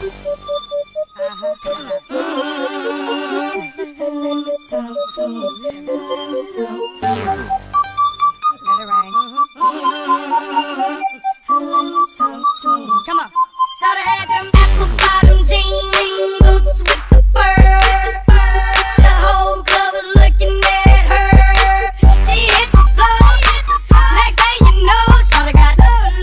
Come on. Shout had them apple bottom jean boots with the fur. The whole club was looking at her. She hit the floor. Next thing you know, shout got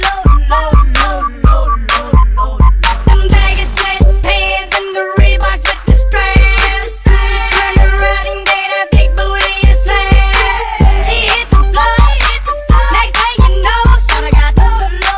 low. Them baggy sweatpants and the Reeboks with the straps. Turned around and gave that big booty a slap. She hit the floor. Next thing you know, shout got low.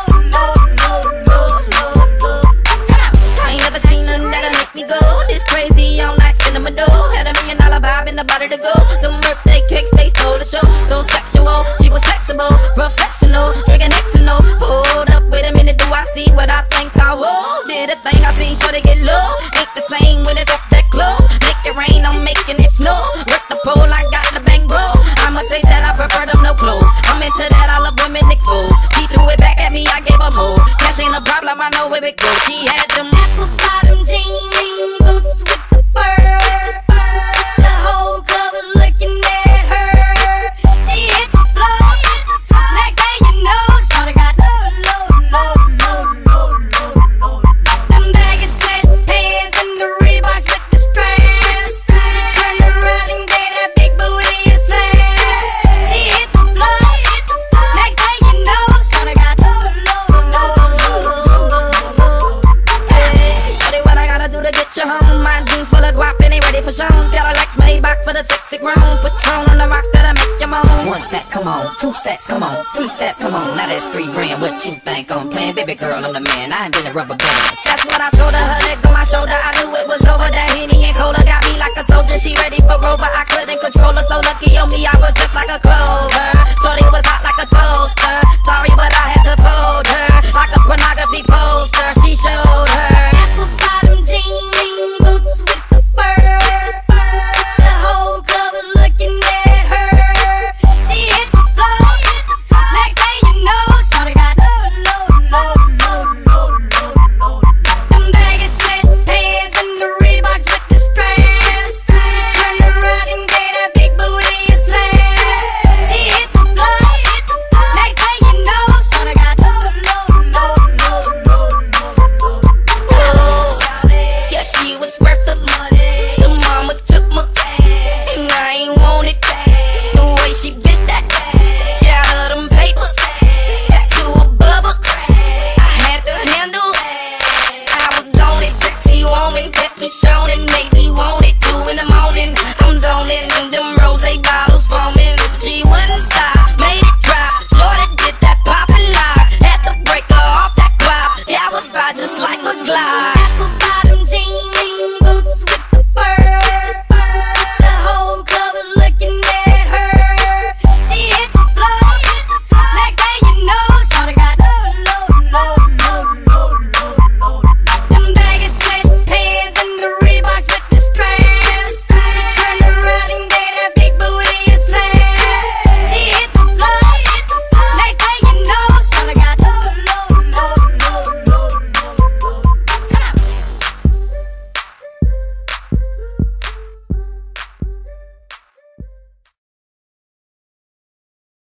About her to go, them birthday cakes, they stole the show. So sexual, she was flexible, professional, drinking Xano. Hold up, wait a minute, do I see what I think I will? Did a thing I seen, sure to get low. Ain't the same when it's off that clothes. Make it rain, I'm making it snow. Rip the pole, I got the bang bro. I'ma say that I prefer them no clothes. I'm into that, I love women exposed. She threw it back at me, I gave her more. Cash ain't a problem, I know where it goes. She had them apple bottom jean boots with the fur. Whole club was looking at her. She hit the floor. Next thing you know, shawty got low. Them baggy sweatpants and the Reeboks with the straps. Turned around and gave that big booty a slap. She hit the floor. Next thing you know, shawty got low. Hey, shawty, what I gotta do to get you home? My jeans full of guap and they ready for shows. Got a Lex Maybach for the sexy grown. Patron on the rocks that'll make you moan. One stack, come on. Two stacks, come on. Three stacks, come on. Now that's 3 grand. What you think I'm playing? Baby girl, I'm the man. I ain't been a rubber band. That's what I told her. Her legs on my shoulder. I knew it was over. That Henny and Cola got me like a soldier. She ready for Rover. I couldn't control her. So lucky on me, I was just like a clover. Shorty was hot like a toaster. Sorry, but I had to fold her like a pornography poster. She showed her apple bottom jean boots with the fur. The whole club was looking at her. She hit the floor. Next thing you know, shawty got low. Them baggy sweatpants and the Reeboks with the straps. Turned around and gave that big booty a slap. She hit the floor. Next thing you know, shawty got low. Yeah, she was worth the money. The mama took my cash, and I ain't want it back. The way she bit that ass, got her them papers, tattoo above her crack. I had to handle that. I was on it, sexy woman, kept me showing, made me want it. 2 in the morning, I'm zoning in them rose bottles.